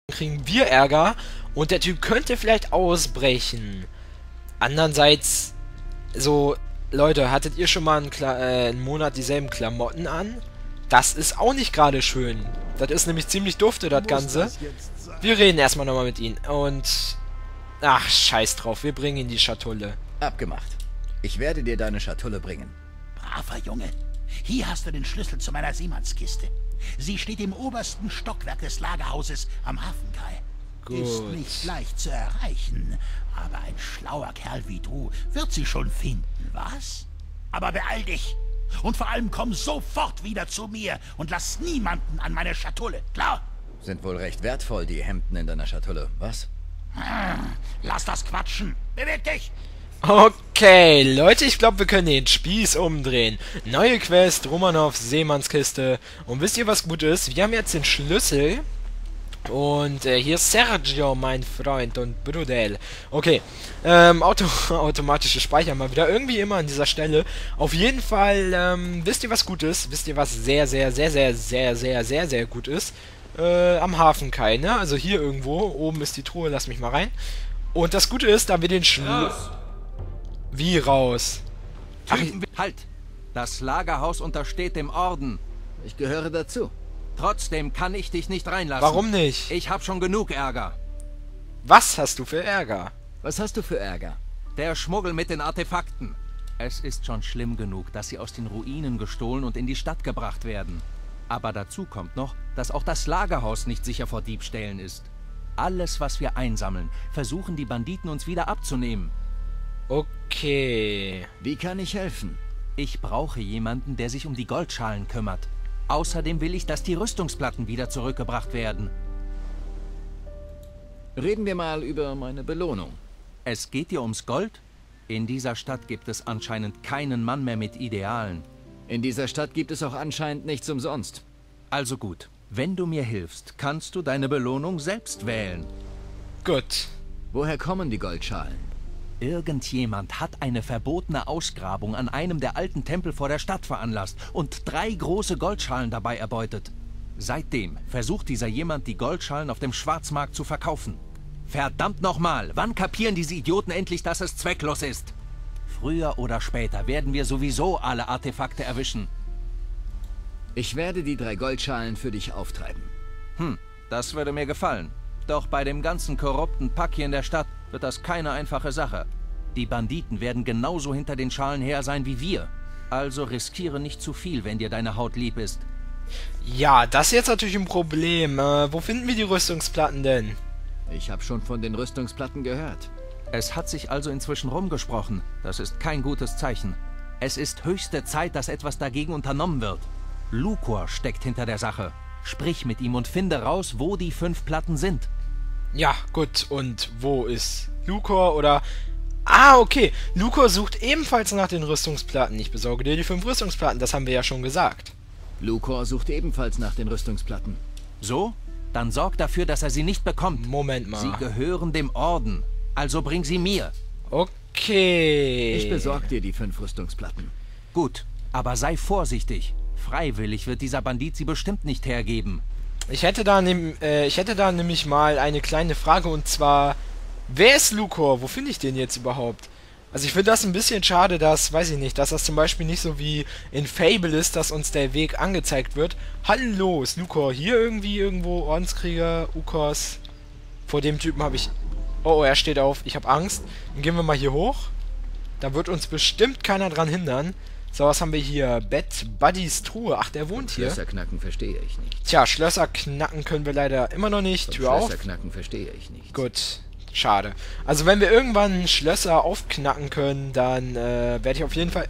kriegen wir Ärger und der Typ könnte vielleicht ausbrechen. Andererseits, so, Leute, hattet ihr schon mal einen Monat dieselben Klamotten an? Das ist auch nicht gerade schön. Das ist nämlich ziemlich dufte, das Ganze. Wir reden erstmal nochmal mit ihm und... Ach, scheiß drauf, wir bringen ihn die Schatulle. Abgemacht. Ich werde dir deine Schatulle bringen. Braver Junge, hier hast du den Schlüssel zu meiner Seemannskiste. Sie steht im obersten Stockwerk des Lagerhauses am Hafenkai. Gut. Ist nicht leicht zu erreichen, aber ein schlauer Kerl wie du wird sie schon finden, was? Aber beeil dich! Und vor allem komm sofort wieder zu mir und lass niemanden an meine Schatulle, klar? Sind wohl recht wertvoll, die Hemden in deiner Schatulle, was? Lass das quatschen! Beweg dich! Okay, Leute, ich glaube, wir können den Spieß umdrehen. Neue Quest, Romanovs Seemannskiste. Und wisst ihr, was gut ist? Wir haben jetzt den Schlüssel. Und hier ist Sergio, mein Freund und Brudel. Okay, automatische Speichern mal wieder. Irgendwie immer an dieser Stelle. Auf jeden Fall, wisst ihr, was gut ist? Wisst ihr, was sehr, sehr, sehr, sehr, sehr, sehr, sehr, sehr gut ist? Am Hafenkai, ne? Also hier irgendwo. Oben ist die Truhe, lass mich mal rein. Und das Gute ist, da wir den Schlüssel... Wie raus? Ach, halt! Das Lagerhaus untersteht dem Orden. Ich gehöre dazu. Trotzdem kann ich dich nicht reinlassen. Warum nicht? Ich hab schon genug Ärger. Was hast du für Ärger? Was hast du für Ärger? Der Schmuggel mit den Artefakten. Es ist schon schlimm genug, dass sie aus den Ruinen gestohlen und in die Stadt gebracht werden. Aber dazu kommt noch, dass auch das Lagerhaus nicht sicher vor Diebstählen ist. Alles, was wir einsammeln, versuchen die Banditen uns wieder abzunehmen. Okay. Wie kann ich helfen? Ich brauche jemanden, der sich um die Goldschalen kümmert. Außerdem will ich, dass die Rüstungsplatten wieder zurückgebracht werden. Reden wir mal über meine Belohnung. Es geht dir ums Gold? In dieser Stadt gibt es anscheinend keinen Mann mehr mit Idealen. In dieser Stadt gibt es auch anscheinend nichts umsonst. Also gut, wenn du mir hilfst, kannst du deine Belohnung selbst wählen. Gut. Woher kommen die Goldschalen? Irgendjemand hat eine verbotene Ausgrabung an einem der alten Tempel vor der Stadt veranlasst und 3 große Goldschalen dabei erbeutet. Seitdem versucht dieser jemand, die Goldschalen auf dem Schwarzmarkt zu verkaufen. Verdammt nochmal, wann kapieren diese Idioten endlich, dass es zwecklos ist? Früher oder später werden wir sowieso alle Artefakte erwischen. Ich werde die 3 Goldschalen für dich auftreiben. Das würde mir gefallen. Doch bei dem ganzen korrupten Pack hier in der Stadt wird das keine einfache Sache. Die Banditen werden genauso hinter den Schalen her sein wie wir. Also riskiere nicht zu viel, wenn dir deine Haut lieb ist. Ja, das ist jetzt natürlich ein Problem. Wo finden wir die Rüstungsplatten denn? Ich habe schon von den Rüstungsplatten gehört. Es hat sich also inzwischen rumgesprochen. Das ist kein gutes Zeichen. Es ist höchste Zeit, dass etwas dagegen unternommen wird. Lucor steckt hinter der Sache. Sprich mit ihm und finde raus, wo die 5 Platten sind. Ja, gut. Und wo ist Lucor oder... Ah, okay. Lucor sucht ebenfalls nach den Rüstungsplatten. Ich besorge dir die 5 Rüstungsplatten. Das haben wir ja schon gesagt. Lucor sucht ebenfalls nach den Rüstungsplatten. So? Dann sorg dafür, dass er sie nicht bekommt. Moment mal. Sie gehören dem Orden. Also bring sie mir. Okay. Ich besorge dir die 5 Rüstungsplatten. Gut, aber sei vorsichtig. Freiwillig wird dieser Bandit sie bestimmt nicht hergeben. Ich hätte da nämlich mal eine kleine Frage und zwar, wer ist Lucor? Wo finde ich den jetzt überhaupt? Also ich finde das ein bisschen schade, dass, weiß ich nicht, dass das zum Beispiel nicht so wie in Fable ist, dass uns der Weg angezeigt wird. Hallo, ist Lucor hier irgendwie irgendwo? Ordenskrieger, Ukos. Vor dem Typen habe ich... Oh, er steht auf. Ich habe Angst. Dann gehen wir mal hier hoch. Da wird uns bestimmt keiner dran hindern. So, was haben wir hier? Bett, Buddys Truhe. Ach, der wohnt hier. Schlösser knacken verstehe ich nicht. Tja, Schlösser knacken können wir leider immer noch nicht. Tür auf. Schlösser knacken verstehe ich nicht. Gut, schade. Also wenn wir irgendwann Schlösser aufknacken können, dann werde ich auf jeden Fall...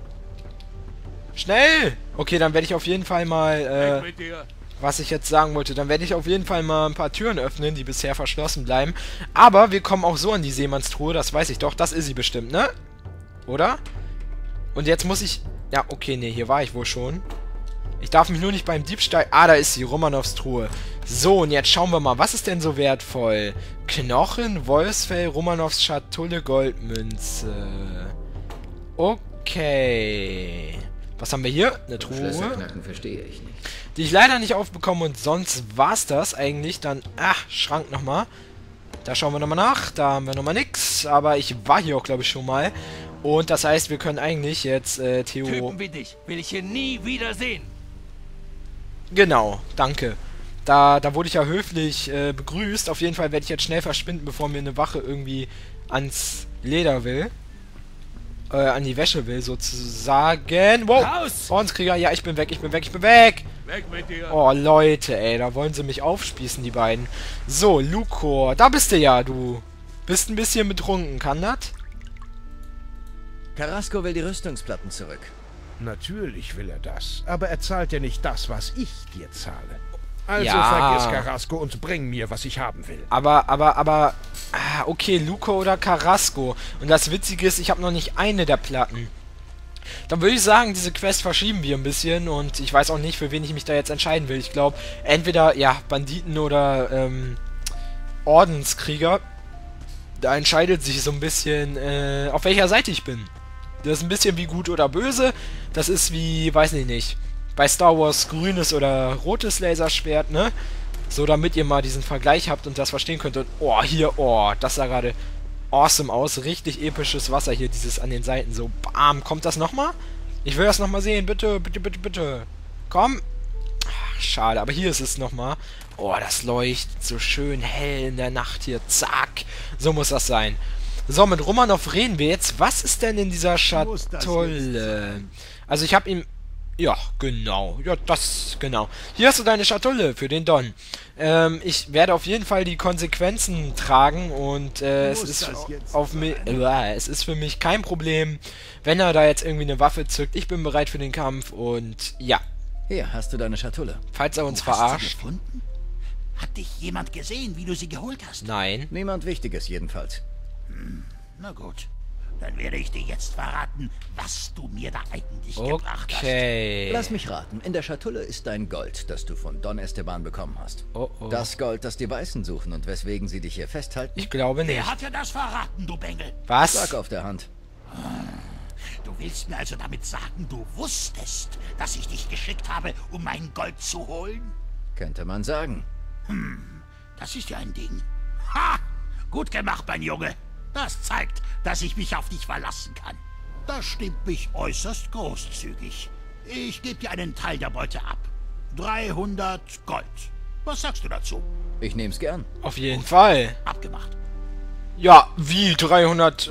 Schnell! Okay, dann werde ich auf jeden Fall mal... was ich jetzt sagen wollte, dann werde ich auf jeden Fall mal ein paar Türen öffnen, die bisher verschlossen bleiben. Aber wir kommen auch so an die Seemannstruhe, das weiß ich doch. Das ist sie bestimmt, ne? Oder? Und jetzt muss ich... Ja, okay, nee, hier war ich wohl schon. Ich darf mich nur nicht beim Diebstahl... Ah, da ist sie, Romanovs Truhe. So, und jetzt schauen wir mal, was ist denn so wertvoll? Knochen, Wolfsfell, Romanovs Schatulle, Goldmünze. Okay. Was haben wir hier? Eine Schlösser Truhe, knacken verstehe ich nicht. die ich leider nicht aufbekomme und sonst war's das eigentlich. Dann, Schrank nochmal. Da schauen wir nochmal nach. Da haben wir nochmal nix. Aber ich war hier auch, glaube ich, schon mal. Und das heißt, wir können eigentlich jetzt, Theo... Typen wie dich will ich hier nie wieder sehen. Genau, danke. Da wurde ich ja höflich begrüßt. Auf jeden Fall werde ich jetzt schnell verschwinden, bevor mir eine Wache irgendwie ans Leder will. An die Wäsche will, sozusagen. Wow! Raus! Ordenskrieger, ja, ich bin weg, ich bin weg, ich bin weg! Weg mit dir. Oh, Leute, ey, da wollen sie mich aufspießen, die beiden. So, Lucor, da bist du ja, du. Bist ein bisschen betrunken, kann das? Carrasco will die Rüstungsplatten zurück. Natürlich will er das, aber er zahlt ja nicht das, was ich dir zahle. Also Ja. vergiss Carrasco und bring mir, was ich haben will. Aber, okay, Lucor oder Carrasco. Und das Witzige ist, ich habe noch nicht eine der Platten. Dann würde ich sagen, diese Quest verschieben wir ein bisschen und ich weiß auch nicht, für wen ich mich da jetzt entscheiden will. Ich glaube, entweder, ja, Banditen oder, Ordenskrieger. Da entscheidet sich so ein bisschen, auf welcher Seite ich bin. Das ist ein bisschen wie gut oder böse. Das ist wie, weiß ich nicht, bei Star Wars grünes oder rotes Laserschwert, ne? So, damit ihr mal diesen Vergleich habt und das verstehen könnt. Und, oh, hier, oh, das sah gerade awesome aus. Richtig episches Wasser hier, dieses an den Seiten. So, bam, kommt das nochmal? Ich will das nochmal sehen, bitte, bitte, bitte, bitte. Komm. Ach, schade, aber hier ist es nochmal. Oh, das leuchtet so schön hell in der Nacht hier. Zack. So muss das sein. So, mit Romanov reden wir jetzt. Was ist denn in dieser Schatulle? Also ich habe ihm... Ja, genau. Ja, das, genau. Hier hast du deine Schatulle für den Don. Ich werde auf jeden Fall die Konsequenzen tragen und es ist es ist für mich kein Problem, wenn er da jetzt irgendwie eine Waffe zückt. Ich bin bereit für den Kampf und ja. Hier, hast du deine Schatulle. Falls er uns Wo hast du sie verarscht. gefunden? Hat dich jemand gesehen, wie du sie geholt hast? Nein. Niemand Wichtiges jedenfalls. Na gut, dann werde ich dir jetzt verraten, was du mir da eigentlich gebracht hast. Okay. Lass mich raten, in der Schatulle ist dein Gold, das du von Don Esteban bekommen hast. Oh, oh. Das Gold, das die Weißen suchen und weswegen sie dich hier festhalten? Ich glaube nicht. Wer hat dir das verraten, du Bengel? Was? Sag auf der Hand. Du willst mir also damit sagen, du wusstest, dass ich dich geschickt habe, um mein Gold zu holen? Könnte man sagen. Das ist ja ein Ding. Ha! Gut gemacht, mein Junge. Das zeigt, dass ich mich auf dich verlassen kann. Das stimmt mich äußerst großzügig. Ich gebe dir einen Teil der Beute ab. 300 Gold. Was sagst du dazu? Ich nehm's gern. Auf jeden Fall. Abgemacht. Ja, wie 300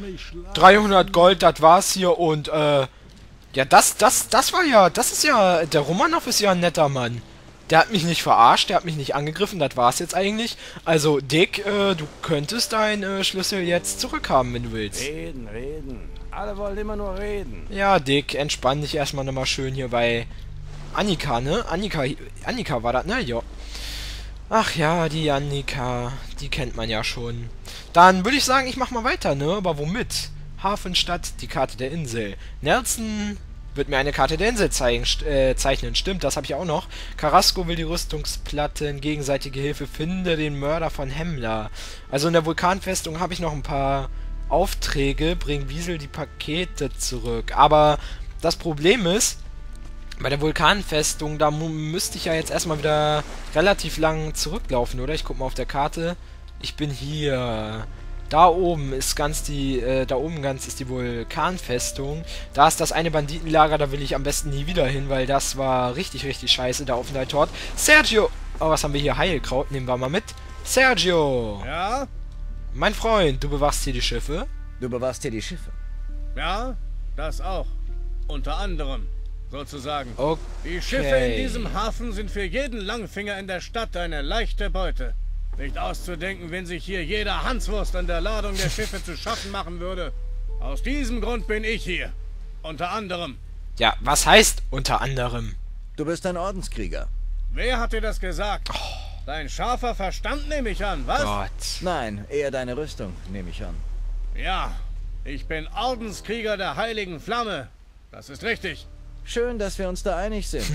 Gold, das war's hier und ja, das war ja, das ist ja, der Romanov ist ja ein netter Mann. Der hat mich nicht verarscht, der hat mich nicht angegriffen, das war's jetzt eigentlich. Also, Dick, du könntest deinen Schlüssel jetzt zurückhaben, wenn du willst. Reden, reden. Alle wollen immer nur reden. Ja, Dick, entspann dich erstmal nochmal schön hier bei Annika, ne? Annika war das, ne? Ja. Ach ja, die Annika, die kennt man ja schon. Dann würde ich sagen, ich mach mal weiter, ne? Aber womit? Hafenstadt, die Karte der Insel. Nelson wird mir eine Karte der Insel zeichnen. Stimmt, das habe ich auch noch. Carrasco will die Rüstungsplatten, gegenseitige Hilfe, finde den Mörder von Hemmler. Also in der Vulkanfestung habe ich noch ein paar Aufträge, bring Wiesel die Pakete zurück. Aber das Problem ist, bei der Vulkanfestung, da müsste ich ja jetzt erstmal wieder relativ lang zurücklaufen, oder? Ich guck mal auf der Karte. Ich bin hier. Da oben ist ganz ist die Vulkanfestung. Da ist das eine Banditenlager, da will ich am besten nie wieder hin, weil das war richtig, richtig scheiße, da auf dem Tort. Sergio! Oh, was haben wir hier? Heilkraut, nehmen wir mal mit. Sergio! Ja? Mein Freund, du bewachst hier die Schiffe? Du bewachst hier die Schiffe. Ja, das auch. Unter anderem, sozusagen. Okay. Die Schiffe in diesem Hafen sind für jeden Langfinger in der Stadt eine leichte Beute. Nicht auszudenken, wenn sich hier jeder Hanswurst an der Ladung der Schiffe zu schaffen machen würde. Aus diesem Grund bin ich hier. Unter anderem. Ja, was heißt unter anderem? Du bist ein Ordenskrieger. Wer hat dir das gesagt? Dein scharfer Verstand nehme ich an, was? Gott. Nein, eher deine Rüstung, nehme ich an. Ja, ich bin Ordenskrieger der Heiligen Flamme. Das ist richtig. Schön, dass wir uns da einig sind.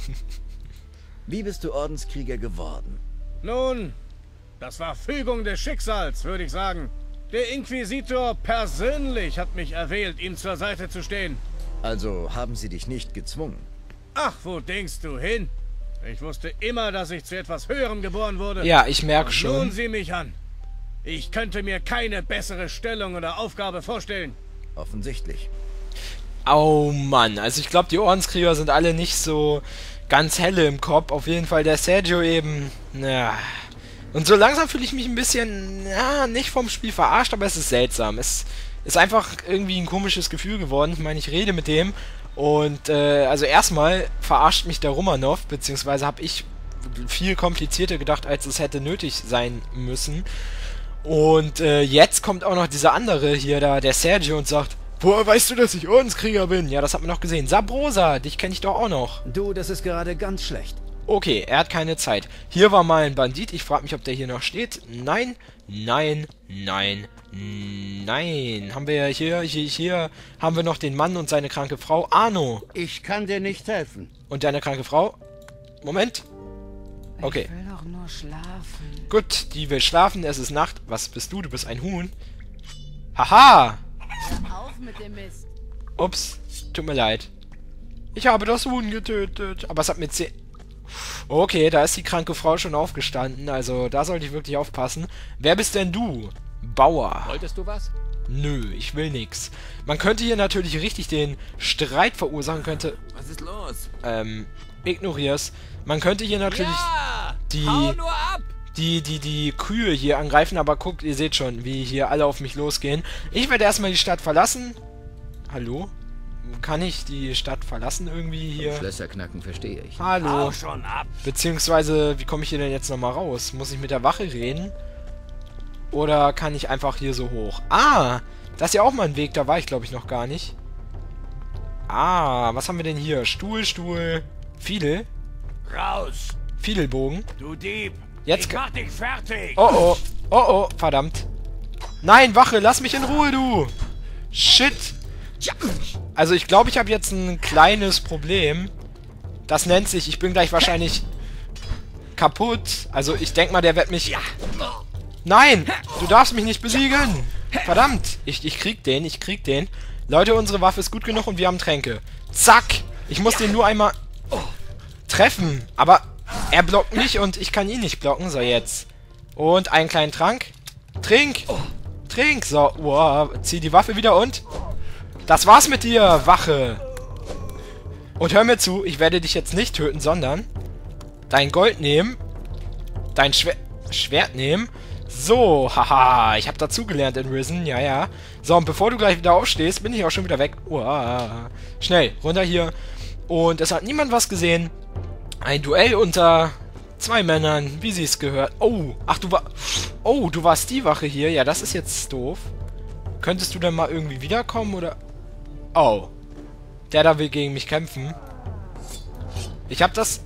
Wie bist du Ordenskrieger geworden? Nun, das war Fügung des Schicksals, würde ich sagen. Der Inquisitor persönlich hat mich erwählt, ihm zur Seite zu stehen. Also haben sie dich nicht gezwungen. Ach, wo denkst du hin? Ich wusste immer, dass ich zu etwas Höherem geboren wurde. Ja, ich merke Und schon. nun sieh mich an. Ich könnte mir keine bessere Stellung oder Aufgabe vorstellen. Offensichtlich. Oh Mann, also ich glaube, die Ordenskrieger sind alle nicht so ganz helle im Kopf. Auf jeden Fall der Sergio eben. Ja. Und so langsam fühle ich mich ein bisschen, ja, nicht vom Spiel verarscht, aber es ist seltsam. Es ist einfach irgendwie ein komisches Gefühl geworden. Ich meine, ich rede mit dem und also erstmal verarscht mich der Romanov, beziehungsweise habe ich viel komplizierter gedacht, als es hätte nötig sein müssen. Und jetzt kommt auch noch dieser andere hier, da der Sergio, und sagt: Woher weißt du, dass ich Ordenskrieger bin? Ja, das hat man noch gesehen. Sabrosa, dich kenne ich doch auch noch. Du, das ist gerade ganz schlecht. Okay, er hat keine Zeit. Hier war mal ein Bandit. Ich frage mich, ob der hier noch steht. Nein, nein, nein, nein. Haben wir hier haben wir noch den Mann und seine kranke Frau. Arno. Ich kann dir nicht helfen. Und deine kranke Frau? Moment. Okay. Ich will doch nur schlafen. Gut, die will schlafen. Es ist Nacht. Was bist du? Du bist ein Huhn. Haha. Hör auf mit dem Mist. Ups. Tut mir leid. Ich habe das Huhn getötet. Aber es hat mir 10... Okay, da ist die kranke Frau schon aufgestanden, also da sollte ich wirklich aufpassen. Wer bist denn du? Bauer. Wolltest du was? Nö, ich will nix. Man könnte hier natürlich richtig den Streit verursachen, könnte... Was ist los? Ignorier's. Man könnte hier natürlich Hau nur ab! die Kühe hier angreifen, aber guckt, ihr seht schon, wie hier alle auf mich losgehen. Ich werde erstmal die Stadt verlassen. Hallo? Kann ich die Stadt verlassen irgendwie hier? Schlösser knacken verstehe ich. Hallo. Hau schon ab! Beziehungsweise, wie komme ich hier denn jetzt nochmal raus? Muss ich mit der Wache reden? Oder kann ich einfach hier so hoch? Ah! Das ist ja auch mal ein Weg, da war ich glaube ich noch gar nicht. Ah, was haben wir denn hier? Stuhl, Fiedel. Raus! Fiedelbogen. Du Dieb! Jetzt Ich mach dich fertig! Oh, verdammt. Nein, Wache, lass mich in Ruhe, du! Shit! Also ich glaube, ich habe jetzt ein kleines Problem. Das nennt sich, ich bin gleich wahrscheinlich kaputt. Also ich denke mal, der wird mich... Nein! Du darfst mich nicht besiegen! Verdammt! Ich krieg den. Leute, unsere Waffe ist gut genug und wir haben Tränke. Zack! Ich muss den nur einmal treffen. Aber er blockt mich und ich kann ihn nicht blocken. So, jetzt. Und einen kleinen Trank. Trink! So, wow, zieh die Waffe wieder und... Das war's mit dir, Wache! Und hör mir zu, ich werde dich jetzt nicht töten, sondern dein Gold nehmen, dein Schwert nehmen. So, haha, ich habe dazugelernt in Risen, ja. So, und bevor du gleich wieder aufstehst, bin ich auch schon wieder weg. Uah. Schnell, runter hier. Und es hat niemand was gesehen. Ein Duell unter 2 Männern, wie sie es gehört. Oh, ach, du warst die Wache hier. Ja, das ist jetzt doof. Könntest du denn mal irgendwie wiederkommen, oder... Oh. Der da will gegen mich kämpfen. Ich habe das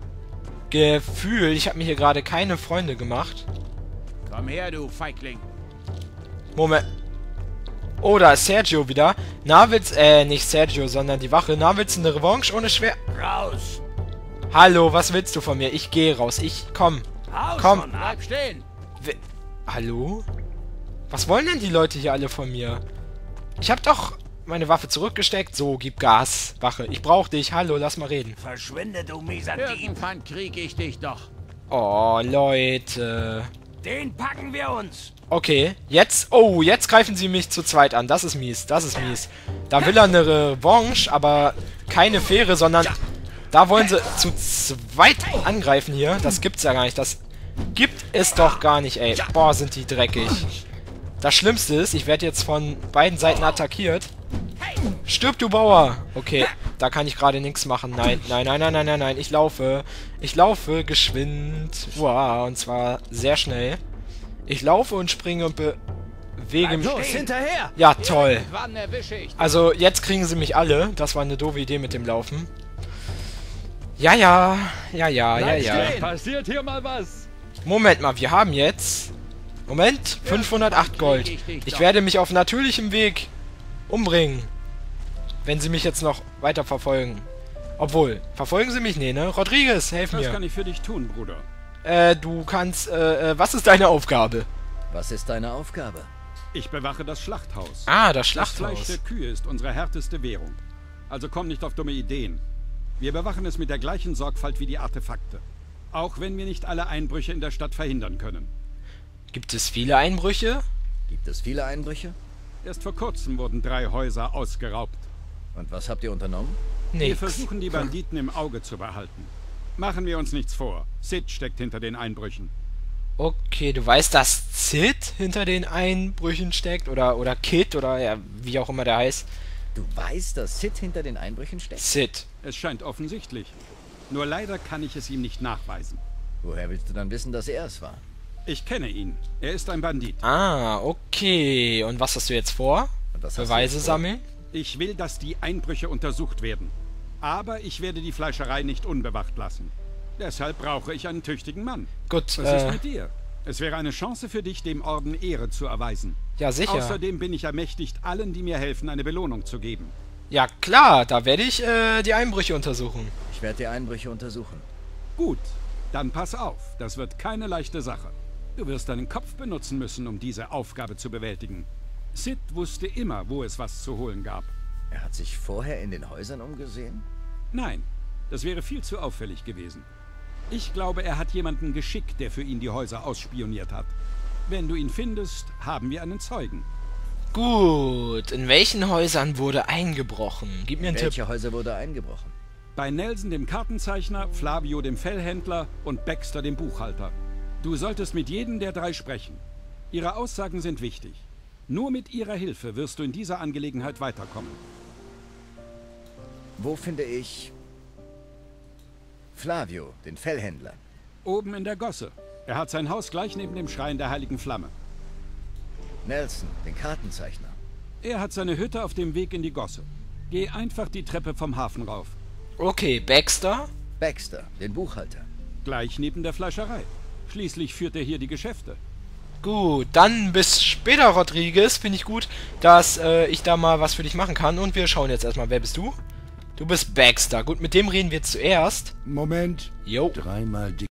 Gefühl, ich habe mir hier gerade keine Freunde gemacht. Komm her, du Feigling! Moment. Oh, da ist Sergio wieder. Na, nicht Sergio, sondern die Wache. Na, willst du eine Revanche ohne Schwert? Raus! Hallo, was willst du von mir? Ich gehe raus. Komm. Komm! Bleib stehen! Hallo? Was wollen denn die Leute hier alle von mir? Ich habe doch meine Waffe zurückgesteckt. So, gib Gas, Wache. Ich brauche dich. Hallo, lass mal reden. Verschwinde, du mieser Dieb! Irgendwann krieg ich dich doch. Oh, Leute. Den packen wir uns! Okay, jetzt... Oh, jetzt greifen sie mich zu zweit an. Das ist mies, Da will er eine Revanche, aber keine faire, sondern... Da wollen sie zu zweit angreifen hier. Das gibt's ja gar nicht. Das gibt es doch gar nicht, ey. Boah, sind die dreckig. Das Schlimmste ist, ich werde jetzt von beiden Seiten attackiert. Stirb, du Bauer! Okay, da kann ich gerade nichts machen. Nein. Ich laufe geschwind. Wow, und zwar sehr schnell. Ich laufe und springe und bewege mich. Los, hinterher! Ja, toll. Wann erwische ich? Also, jetzt kriegen sie mich alle. Das war eine doofe Idee mit dem Laufen. Ja. Passiert hier mal was? Moment mal, wir haben jetzt... Moment, 508 Gold. Ich werde mich auf natürlichem Weg umbringen. Wenn sie mich jetzt noch weiter verfolgen. Obwohl, verfolgen sie mich? Nee, ne? Rodriguez, helf mir. Was kann ich für dich tun, Bruder? Du kannst, was ist deine Aufgabe? Was ist deine Aufgabe? Ich bewache das Schlachthaus. Ah, das Das Fleisch Schlachthaus. der Kühe ist unsere härteste Währung. Also komm nicht auf dumme Ideen. Wir bewachen es mit der gleichen Sorgfalt wie die Artefakte. Auch wenn wir nicht alle Einbrüche in der Stadt verhindern können. Gibt es viele Einbrüche? Gibt es viele Einbrüche? Erst vor kurzem wurden 3 Häuser ausgeraubt. Und was habt ihr unternommen? Wir Nix. versuchen, die Banditen im Auge zu behalten. Machen wir uns nichts vor. Sid steckt hinter den Einbrüchen. Okay, du weißt, dass Sid hinter den Einbrüchen steckt? Oder Kid, oder ja, wie auch immer der heißt. Du weißt, dass Sid hinter den Einbrüchen steckt? Sid. Es scheint offensichtlich. Nur leider kann ich es ihm nicht nachweisen. Woher willst du dann wissen, dass er es war? Ich kenne ihn. Er ist ein Bandit. Ah, okay. Und was hast du jetzt vor? Und was hast du Beweise jetzt vor? sammeln? Ich will, dass die Einbrüche untersucht werden. Aber ich werde die Fleischerei nicht unbewacht lassen. Deshalb brauche ich einen tüchtigen Mann. Gut, Was ist mit dir? Es wäre eine Chance für dich, dem Orden Ehre zu erweisen. ja sicher. Außerdem bin ich ermächtigt, allen, die mir helfen, eine Belohnung zu geben. Ja klar, da werde ich die Einbrüche untersuchen. Ich werde die Einbrüche untersuchen. Gut, dann pass auf. Das wird keine leichte Sache. Du wirst deinen Kopf benutzen müssen, um diese Aufgabe zu bewältigen. Sid wusste immer, wo es was zu holen gab. Er hat sich vorher in den Häusern umgesehen? Nein, das wäre viel zu auffällig gewesen. Ich glaube, er hat jemanden geschickt, der für ihn die Häuser ausspioniert hat. Wenn du ihn findest, haben wir einen Zeugen. Gut, in welchen Häusern wurde eingebrochen? Gib mir einen Tipp. Welche Häuser wurde eingebrochen? Bei Nelson, dem Kartenzeichner, Flavio, dem Fellhändler und Baxter, dem Buchhalter. Du solltest mit jedem der 3 sprechen. Ihre Aussagen sind wichtig. Nur mit ihrer Hilfe wirst du in dieser Angelegenheit weiterkommen. Wo finde ich Flavio, den Fellhändler? Oben in der Gosse. Er hat sein Haus gleich neben dem Schrein der Heiligen Flamme. Nelson, den Kartenzeichner? Er hat seine Hütte auf dem Weg in die Gosse. Geh einfach die Treppe vom Hafen rauf. Okay, Baxter. Baxter, den Buchhalter? Gleich neben der Fleischerei. Schließlich führt er hier die Geschäfte. Gut, dann bis später, Rodriguez. Finde ich gut, dass ich da mal was für dich machen kann. Und wir schauen jetzt erstmal, wer bist du? Du bist Baxter. Gut, mit dem reden wir zuerst. Moment. Jo. 3 mal